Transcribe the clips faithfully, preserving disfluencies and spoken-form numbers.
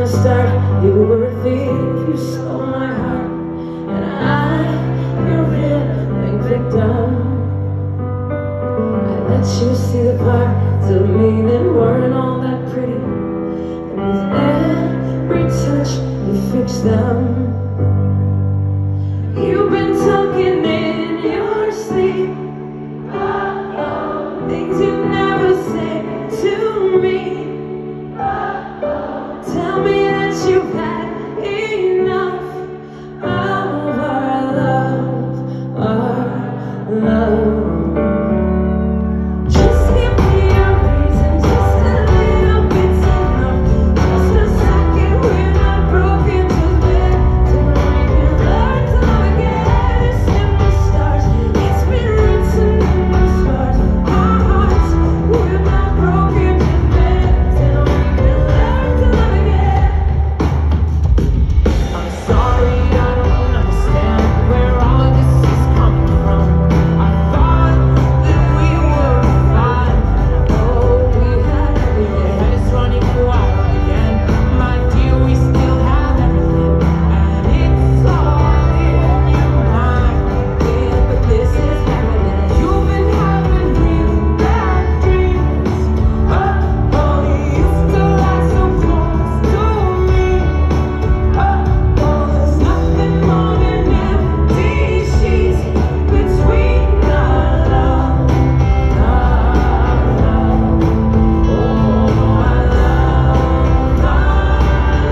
start, you were a thief, you stole my heart, and I, your willing victim. I let you see the parts of me that weren't all that pretty, and with every touch, you fixed them. You've been talking in your sleep, uh-oh, things you never say to me. Tell me that you've had enough of our love, our love. Just give me a reason, just a little bit's enough. Just a second, we're not broken, just better. We can learn to love again. It's in the stars, it's been written in the stars. Our hearts, we're not broken, just better. We can learn to love again. I'm sorry, I don't understand where all of this is coming from. I thought that we were fine. Oh, we had everything. And it's running wild again. My dear, we still have everything. And it's all in your mind. Yeah, but this is happening. You've been having real bad dreams. Oh, oh, you used to lie so close to me. Oh, oh, there's nothing more than empty sheets between our love, our love. Oh, our love, our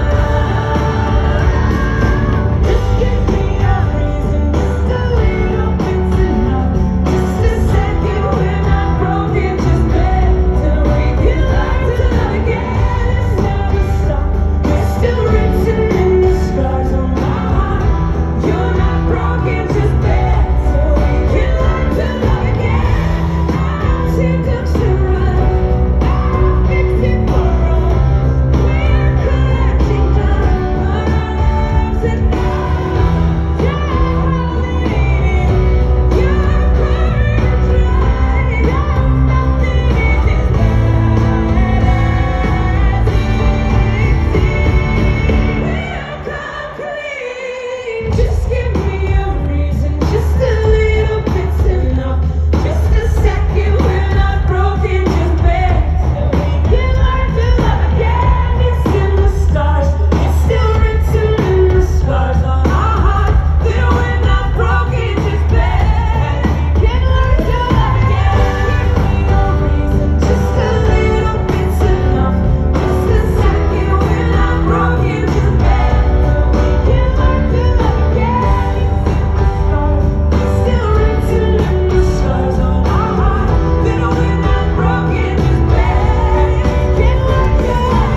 love. Just give me a reason, just a little bit's enough. Just a second, we're not broken, just better. We can learn to love again. It's never stop. We're still written in the stars on my heart. You're not broken, just better. We can learn to love again. Our teardrops to run, our fixing for us. We're collecting dust, but our love's enough. Darling, your courage right now. Nothing is as bad as it seems. We'll come clean. Just give me a reason, just a little bit's enough. Just a second, we're not broken, just better. We can learn to love again. It's in the stars, it's still written in the scars on our hearts. That we're not broken, just better. We can learn to love again. Give me a reason, just a little bit's enough. Just a second, we're not broken, just better. We can learn to love again. It's in the stars, it's still written in the scars on our hearts. That we're not broken, just better. We can learn to love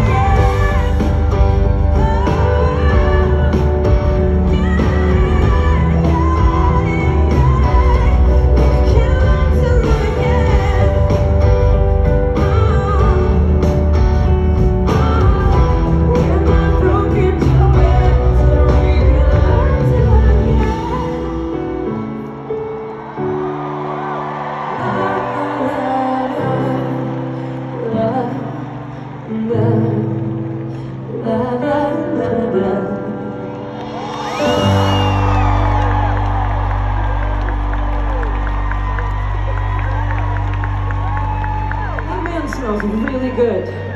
That man smells really good.